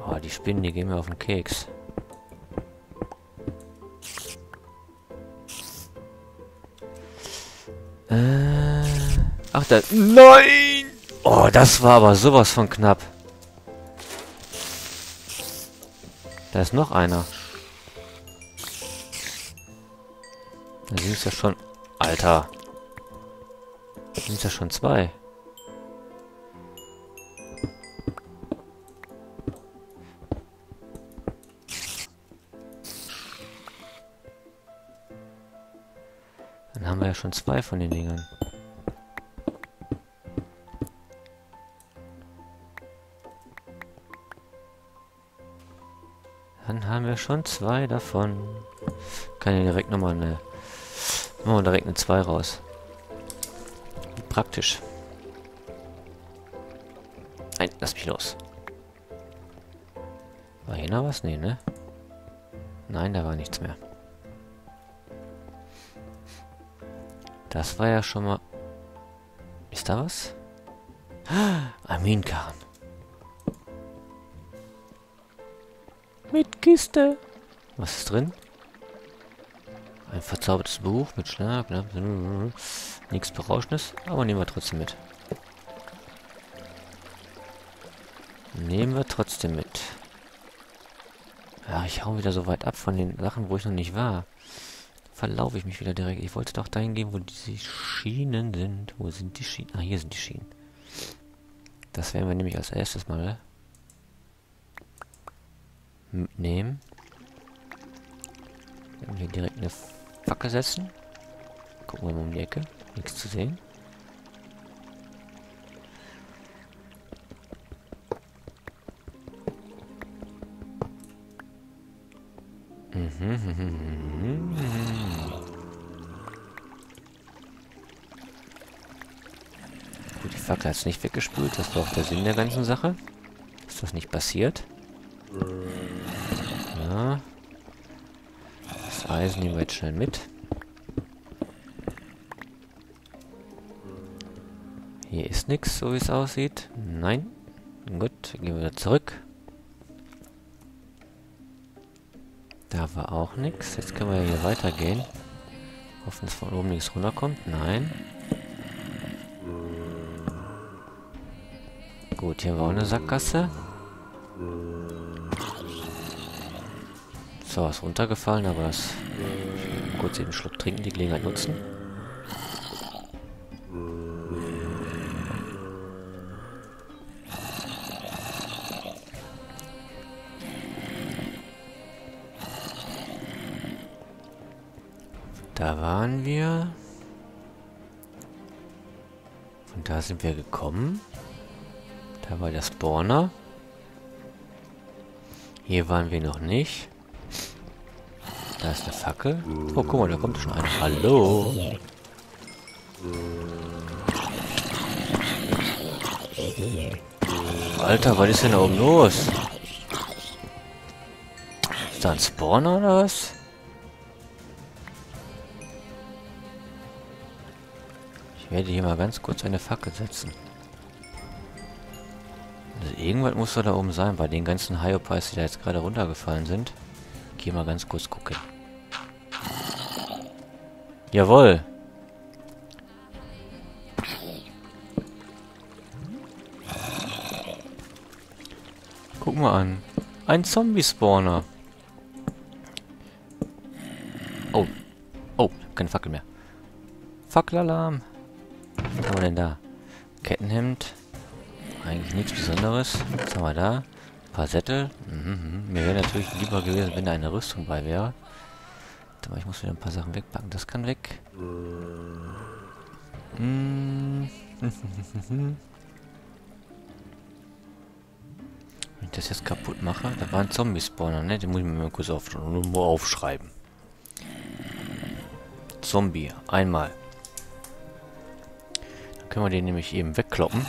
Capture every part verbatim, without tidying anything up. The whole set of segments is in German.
Oh, die Spinnen, die gehen mir auf den Keks. Äh. Ach, da. Nein! Oh, das war aber sowas von knapp. Da ist noch einer. Da sind es ja schon... Alter. Da sind es ja schon zwei. Dann haben wir ja schon zwei von den Dingern. Dann haben wir schon zwei davon. Kann ja direkt nochmal eine... Machen wir direkt eine zwei raus. Praktisch. Nein, lass mich los. War hier noch was? Nee, ne? Nein, da war nichts mehr. Das war ja schon mal... Ist da was? Aminkarren. Mit Kiste. Was ist drin? Ein verzaubertes Buch mit Schlag. Nichts Berauschendes, aber nehmen wir trotzdem mit. Nehmen wir trotzdem mit. Ja, ich hau wieder so weit ab von den Sachen, wo ich noch nicht war. Verlaufe ich mich wieder direkt. Ich wollte doch dahin gehen, wo diese Schienen sind. Wo sind die Schienen? Ah, hier sind die Schienen. Das werden wir nämlich als erstes mal mitnehmen. Dann hier direkt eine Fackel setzen. Gucken wir mal um die Ecke. Nichts zu sehen. Mhm. Gut, die Fackel hat es nicht weggespült. Das war auch der Sinn der ganzen Sache. Ist das nicht passiert? Ja. Das Eisen nehmen wir jetzt schnell mit. Hier ist nichts, so wie es aussieht. Nein. Gut, gehen wir wieder zurück. Da war auch nichts. Jetzt können wir ja hier weitergehen. Hoffen, dass von oben nichts runterkommt. Nein. Gut, hier war auch eine Sackgasse. So, ist runtergefallen, aber das... Kurz eben einen Schluck trinken, die Gelegenheit nutzen. Da waren wir. Von da sind wir gekommen. Da war der Spawner. Hier waren wir noch nicht. Da ist eine Fackel. Oh, guck mal, da kommt schon einer. Hallo. Alter, was ist denn da oben los? Ist da ein Spawner oder was? Ich werde hier mal ganz kurz eine Fackel setzen. Also irgendwas muss da oben sein, bei den ganzen Hyopies, die da jetzt gerade runtergefallen sind. Ich gehe mal ganz kurz gucken. Jawohl. Guck mal an. Ein Zombie-Spawner. Oh. Oh, keine Fackel mehr. Fackelalarm. Was haben wir denn da? Kettenhemd. Eigentlich nichts Besonderes. Was haben wir da? Ein paar Sättel. Mhm, mhm. Mir wäre natürlich lieber gewesen, wenn da eine Rüstung bei wäre. Aber ich muss wieder ein paar Sachen wegpacken. Das kann weg. Mm. Wenn ich das jetzt kaputt mache, da war ein Zombie-Spawner, ne? Den muss ich mir mal kurz auf, nur aufschreiben. Zombie. Einmal. Dann können wir den nämlich eben wegkloppen.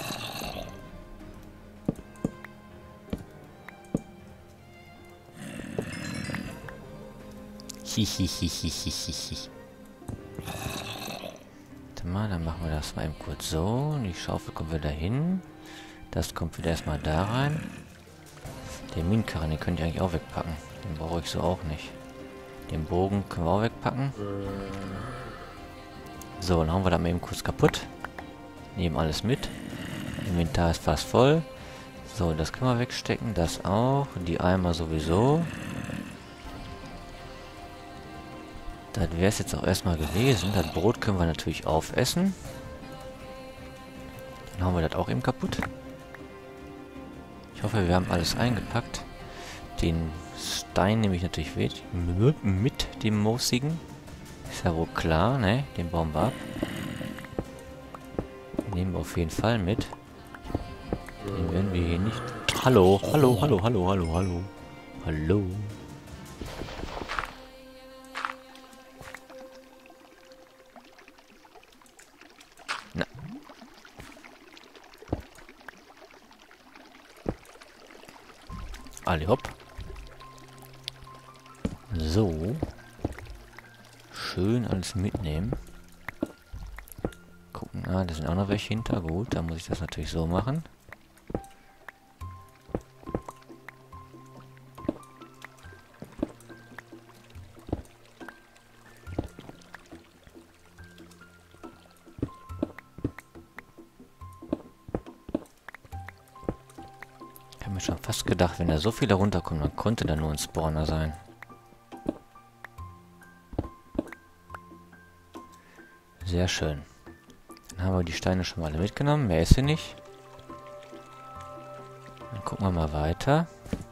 Hihihihihihi. Warte mal, dann machen wir das mal eben kurz so. Die Schaufel kommt wieder hin. Das kommt wieder erstmal da rein. Den Minenkarren, den könnte ich eigentlich auch wegpacken. Den brauche ich so auch nicht. Den Bogen können wir auch wegpacken. So, dann hauen wir da mal eben kurz kaputt. Nehmen alles mit. Inventar ist fast voll. So, das können wir wegstecken. Das auch. Die Eimer sowieso. Das wäre es jetzt auch erstmal gewesen. Das Brot können wir natürlich aufessen. Dann hauen wir das auch eben kaputt. Ich hoffe, wir haben alles eingepackt. Den Stein nehme ich natürlich mit. Mit dem moosigen. Ist ja wohl klar, ne? Den bauen wir ab. Den nehmen wir auf jeden Fall mit. Den werden wir hier nicht... Hallo, hallo, hallo, hallo, hallo, hallo. Hallo. Na. Alle hopp. So. Schön alles mitnehmen. Gucken, ah, da sind auch noch welche hinter. Gut, dann muss ich das natürlich so machen. Ich habe mir schon fast gedacht, wenn da so viele runterkommen, dann konnte da nur ein Spawner sein. Sehr schön. Dann haben wir die Steine schon mal alle mitgenommen. Mehr ist hier nicht. Dann gucken wir mal weiter.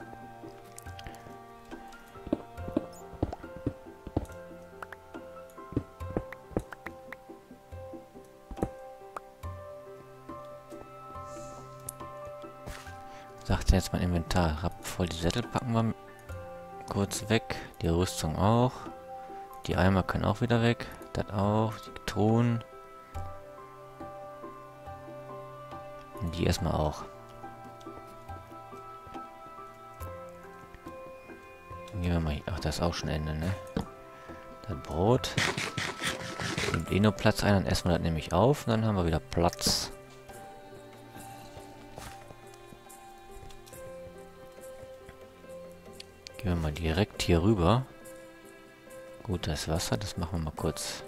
Sagt jetzt mein Inventar. Rapp voll, die Sättel packen wir kurz weg. Die Rüstung auch. Die Eimer können auch wieder weg. Das auch. Die Truhen. Und die erstmal auch. Dann gehen wir mal hier. Ach, das ist auch schon Ende, ne? Das Brot. Nimmt eh nur Platz ein, dann essen wir das nämlich auf. Und dann haben wir wieder Platz. Gehen wir mal direkt hier rüber. Gut, das Wasser, das machen wir mal kurz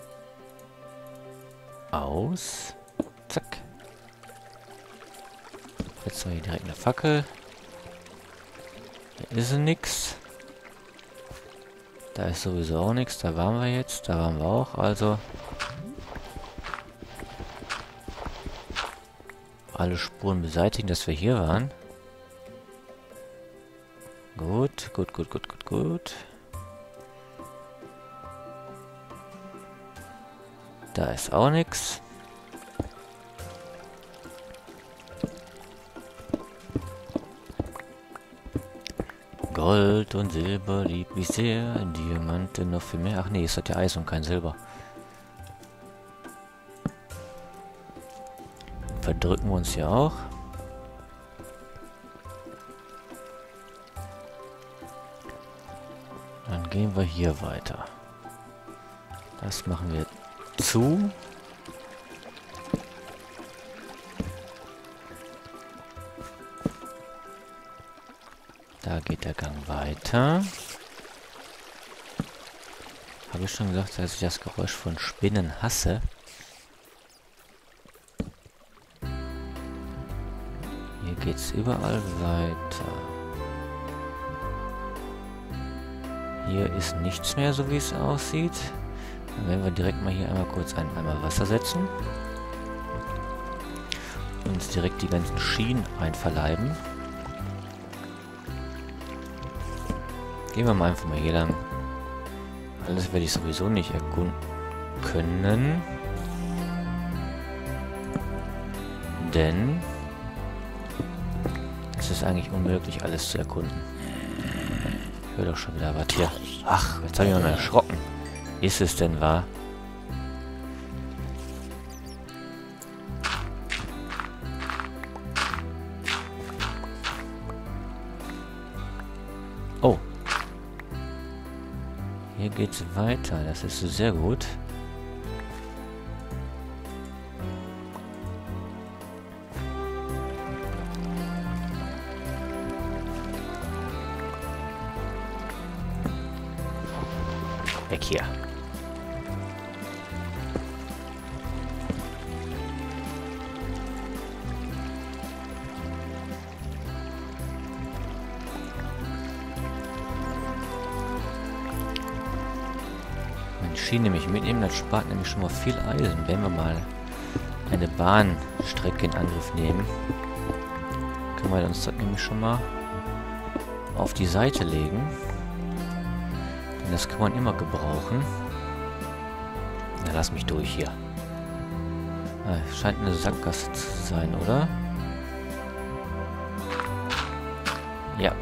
aus. Zack. Jetzt haben wir hier direkt eine Fackel. Hier ist nix. Da ist sowieso auch nichts. Da waren wir jetzt. Da waren wir auch. Also alle Spuren beseitigen, dass wir hier waren. Gut, gut, gut, gut, gut, gut. Da ist auch nichts. Gold und Silber lieb mich sehr. Diamanten noch viel mehr. Ach nee, es hat ja Eis und kein Silber. Verdrücken wir uns hier auch. Dann gehen wir hier weiter. Das machen wir zu. Da geht der Gang weiter. Habe ich schon gesagt, dass ich das Geräusch von Spinnen hasse? Hier geht's überall weiter. Hier ist nichts mehr, so wie es aussieht. Dann werden wir direkt mal hier einmal kurz einen Eimer Wasser setzen. Und uns direkt die ganzen Schienen einverleiben. Gehen wir mal einfach mal hier lang. Alles werde ich sowieso nicht erkunden können. Denn es ist eigentlich unmöglich, alles zu erkunden. Ich höre doch schon wieder was hier. Ach, jetzt habe ich mich mal erschrocken. Ist es denn wahr? Oh. Hier geht's weiter. Das ist sehr gut. Weg hier. Wenn die Schiene nämlich mitnehmen, das spart nämlich schon mal viel Eisen, wenn wir mal eine Bahnstrecke in Angriff nehmen. Können wir uns das nämlich schon mal auf die Seite legen. Denn das kann man immer gebrauchen. Na, lass mich durch hier. Ah, scheint eine Sackgasse zu sein, oder? Ja.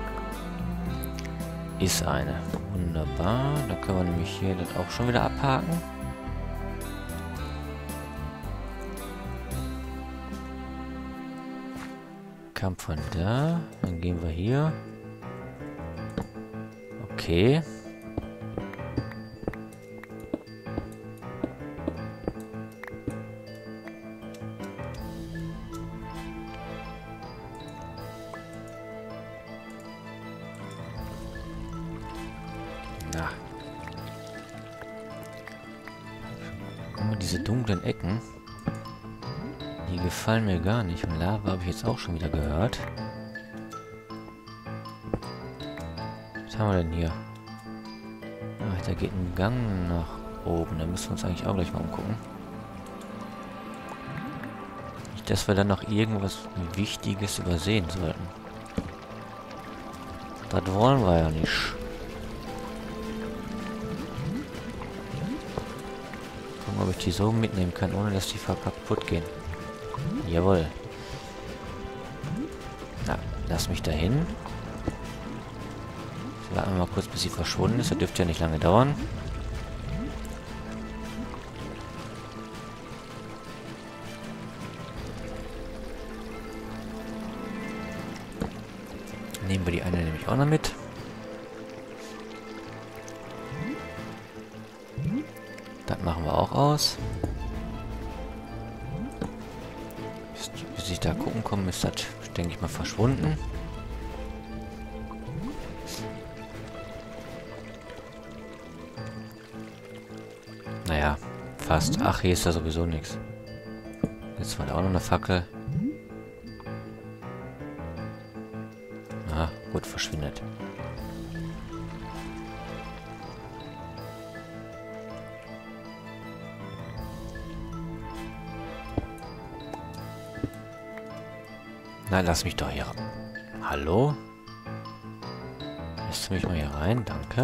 Ist eine. Wunderbar. Da können wir nämlich hier das auch schon wieder abhaken. Kam von da. Dann gehen wir hier. Okay. Na. Immer diese dunklen Ecken. Die gefallen mir gar nicht. Und Lava habe ich jetzt auch schon wieder gehört. Was haben wir denn hier? Ach, da geht ein Gang nach oben. Da müssen wir uns eigentlich auch gleich mal umgucken. Nicht, dass wir dann noch irgendwas Wichtiges übersehen sollten. Das wollen wir ja nicht. Gucken, ob ich die so mitnehmen kann, ohne dass die kaputt gehen. Jawohl. Na, lass mich dahin. Warten wir mal kurz, bis sie verschwunden ist. Das dürfte ja nicht lange dauern. Nehmen wir die eine nämlich auch noch mit. Das machen wir auch aus. Bis ich da gucken komme, ist das, denke ich mal, verschwunden. Naja, fast. Ach, hier ist da sowieso nichts. Jetzt war da auch noch eine Fackel. Ah, gut, verschwindet. Na, lass mich doch hier. Hallo? Lässt du mich mal hier rein? Danke.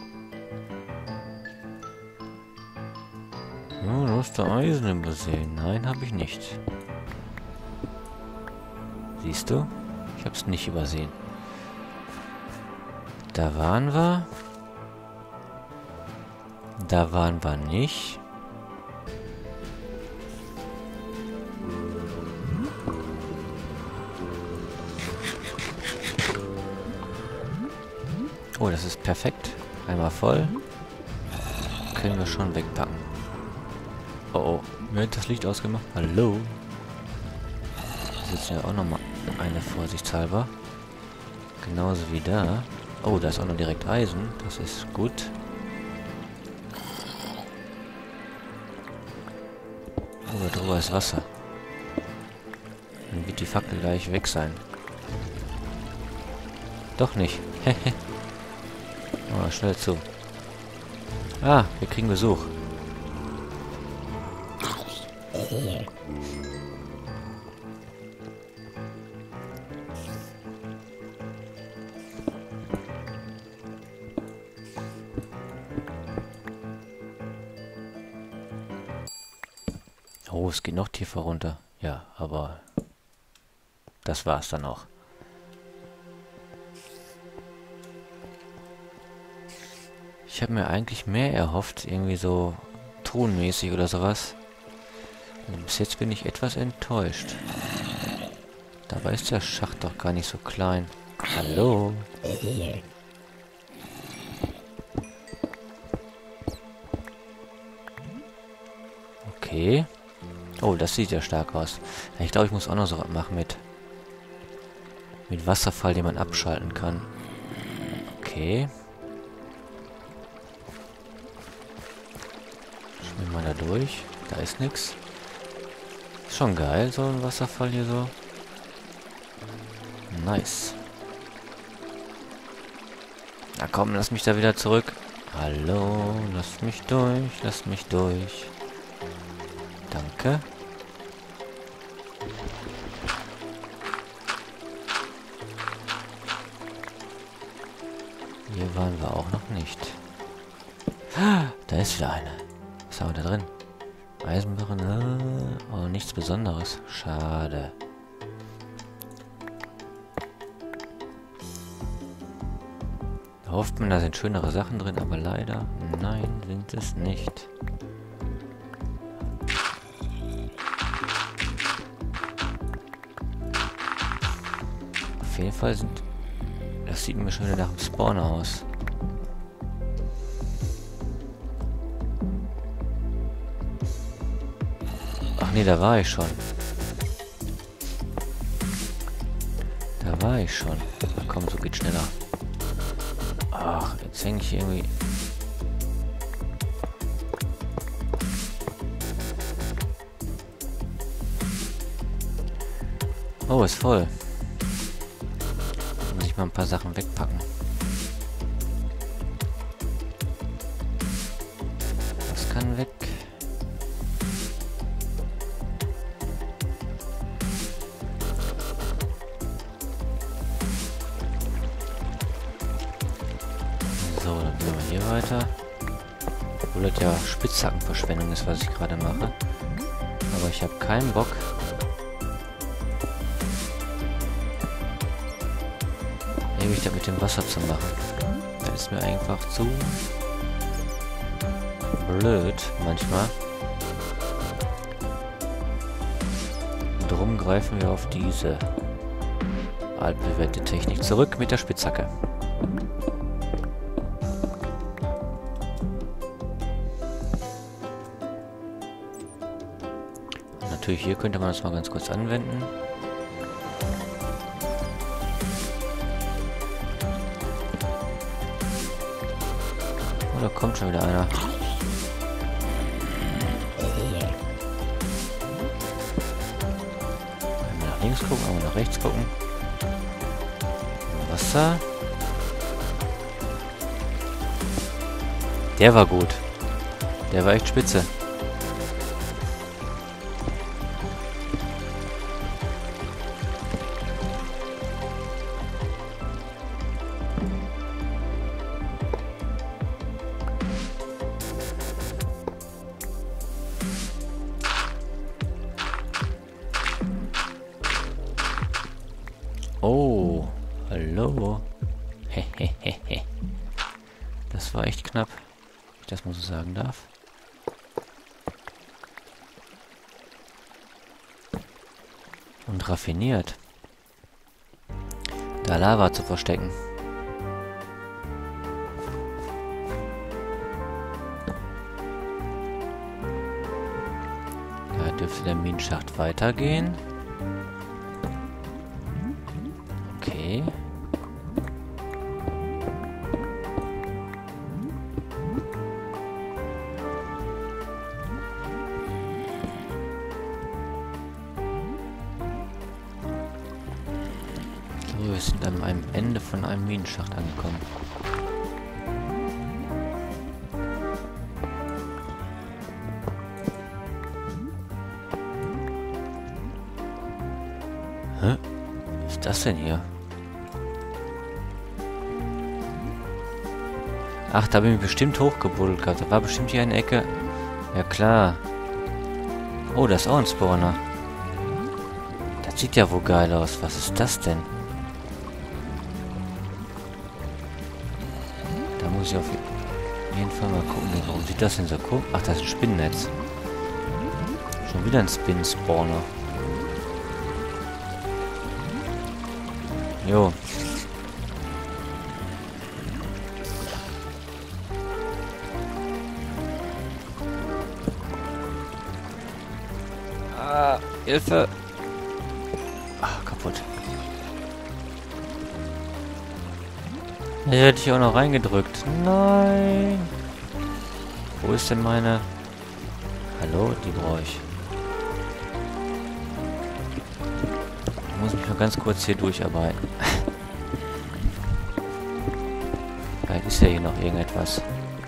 Oh, du hast da Eisen übersehen. Nein, habe ich nicht. Siehst du? Ich habe es nicht übersehen. Da waren wir. Da waren wir nicht. Oh, das ist perfekt. Einmal voll. Können wir schon wegpacken. Oh, oh. Mir hat das Licht ausgemacht. Hallo. Da sitzt ja auch nochmal eine vorsichtshalber. Genauso wie da. Oh, da ist auch noch direkt Eisen. Das ist gut. Oh, da drüber ist Wasser. Dann wird die Fackel gleich weg sein. Doch nicht. Hehe. Oh, schnell zu. Ah, wir kriegen Besuch. Oh, es geht noch tiefer runter. Ja, aber das war's dann auch. Ich habe mir eigentlich mehr erhofft, irgendwie so tonmäßig oder sowas. Und bis jetzt bin ich etwas enttäuscht. Dabei ist der Schacht doch gar nicht so klein. Hallo? Okay. Oh, das sieht ja stark aus. Ich glaube, ich muss auch noch so was machen mit... mit Wasserfall, den man abschalten kann. Okay. Gehen wir da durch. Da ist nichts. Ist schon geil, so ein Wasserfall hier so. Nice. Na komm, lass mich da wieder zurück. Hallo, lass mich durch, lass mich durch. Danke. Hier waren wir auch noch nicht. Da ist wieder eine. Was haben wir da drin? Eisenbarren. Äh, oh, nichts Besonderes. Schade. Da hofft man, da sind schönere Sachen drin, aber leider, nein, sind es nicht. Auf jeden Fall sind... Das sieht mir schon wieder nach dem Spawner aus. Ach nee, da war ich schon. Da war ich schon. Na komm, so geht schneller. Ach, jetzt hänge ich irgendwie... Oh, ist voll. Muss ich mal ein paar Sachen wegpacken. Das kann weg. So, dann gehen wir hier weiter. Obwohl das ja Spitzhackenverschwendung ist, was ich gerade mache. Aber ich habe keinen Bock. Ewig das mit dem Wasser zu machen. Das ist mir einfach zu blöd manchmal. Und darum greifen wir auf diese altbewährte Technik zurück mit der Spitzhacke. Und natürlich hier könnte man das mal ganz kurz anwenden. Da kommt schon wieder einer. Einmal nach links gucken, einmal nach rechts gucken. Wasser. Der war gut. Der war echt spitze. Oh, hallo. Hehehehe. Das war echt knapp, wenn ich das mal so sagen darf. Und raffiniert. Da Lava zu verstecken. Da dürfte der Minenschacht weitergehen. Okay. So, wir sind an einem Ende von einem Minenschacht angekommen. Hä? Was ist das denn hier? Ach, da bin ich bestimmt hochgebuddelt gehabt. Da war bestimmt hier eine Ecke. Ja, klar. Oh, da ist auch ein Spawner. Das sieht ja wohl geil aus. Was ist das denn? Da muss ich auf jeden Fall mal gucken. Warum sieht das denn so cool? Ach, das ist ein Spinnennetz. Schon wieder ein Spin-Spawner. Jo. Ah, Hilfe. Ah, kaputt. Hier hätte ich auch noch reingedrückt. Nein. Wo ist denn meine... Hallo, die brauche ich. Ich muss mich noch ganz kurz hier durcharbeiten. Vielleicht ist ja hier noch irgendetwas.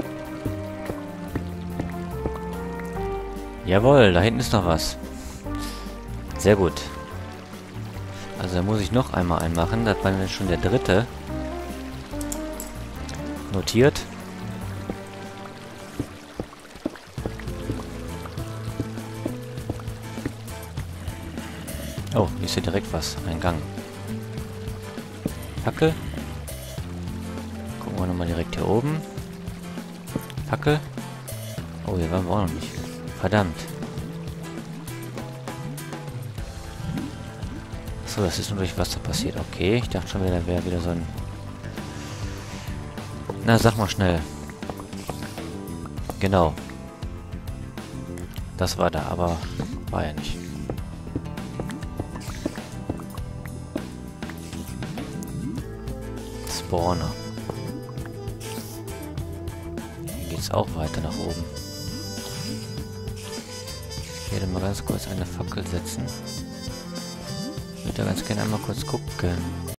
Jawohl, da hinten ist noch was. Sehr gut. Also da muss ich noch einmal einmachen. Das war dann schon der dritte. Notiert. Oh, hier ist ja direkt was. Ein Gang. Fackel. Gucken wir nochmal direkt hier oben. Fackel. Oh, hier waren wir auch noch nicht. Verdammt. So, das ist nur durch Wasser passiert. Okay, ich dachte schon wieder, da wäre wieder so ein... Na, sag mal schnell. Genau. Das war da, aber war ja nicht. Spawner. Hier geht es auch weiter nach oben. Ich werde mal ganz kurz eine Fackel setzen. Ich würde ganz gerne einmal kurz gucken.